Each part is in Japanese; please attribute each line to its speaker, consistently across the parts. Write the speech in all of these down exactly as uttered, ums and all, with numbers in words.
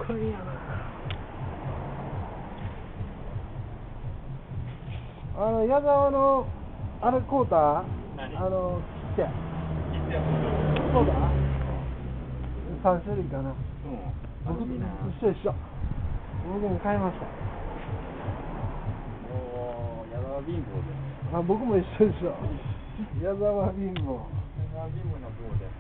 Speaker 1: こいいやな。あの矢沢のあれ買うた？あの切手。そうだ。三種類かな。うん。僕一緒一緒。僕も買いました。
Speaker 2: おお、矢沢貧乏です。
Speaker 1: あ、僕も一緒一緒。矢沢貧乏。矢沢貧
Speaker 2: 乏な方で。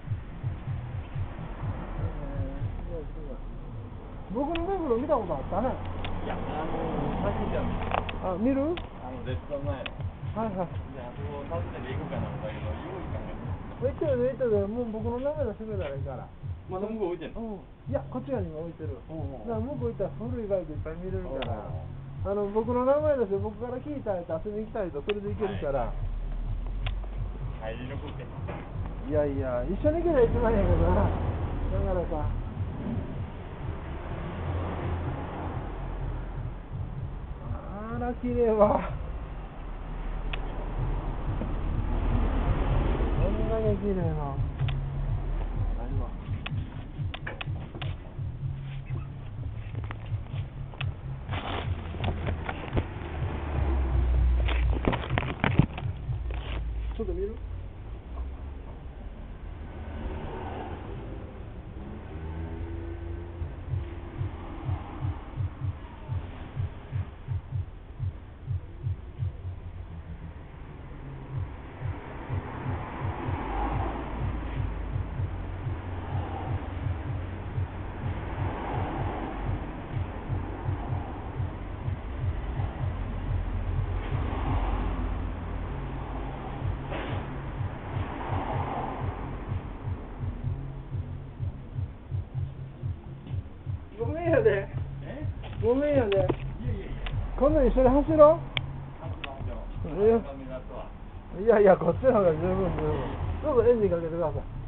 Speaker 1: 僕の目黒見たことあったね。
Speaker 2: いや、あのー、先じゃん。
Speaker 1: あ、見る？
Speaker 2: あの、レストラン前の。
Speaker 1: はいはい。
Speaker 2: じゃあ、そこを訪ねて行こうかな思ったけど、用意かね。
Speaker 1: 行ってる行ってる。もう僕の名前出してくれたらいいから。
Speaker 2: まだ向こう置いてんの？
Speaker 1: うん。いや、こっち側にも置いてる。だから向こう行ったら古いバイクいっぱい見れるから。あの、僕の名前出して僕から聞いたり遊びに来たりとそれで行けるから。
Speaker 2: 入りにくくて。
Speaker 1: いやいや、一緒に行けば一番やけどな。だからさ。あら、綺麗わ。こんなに綺麗な。何わ。ちょっと見る？ごめんやで。
Speaker 2: え？
Speaker 1: ごめんやで。
Speaker 2: いやいやいや。
Speaker 1: 今度一緒に走ろう。
Speaker 2: いや
Speaker 1: いやいや、こっちの方が十分十分。どうぞエンジンかけてください。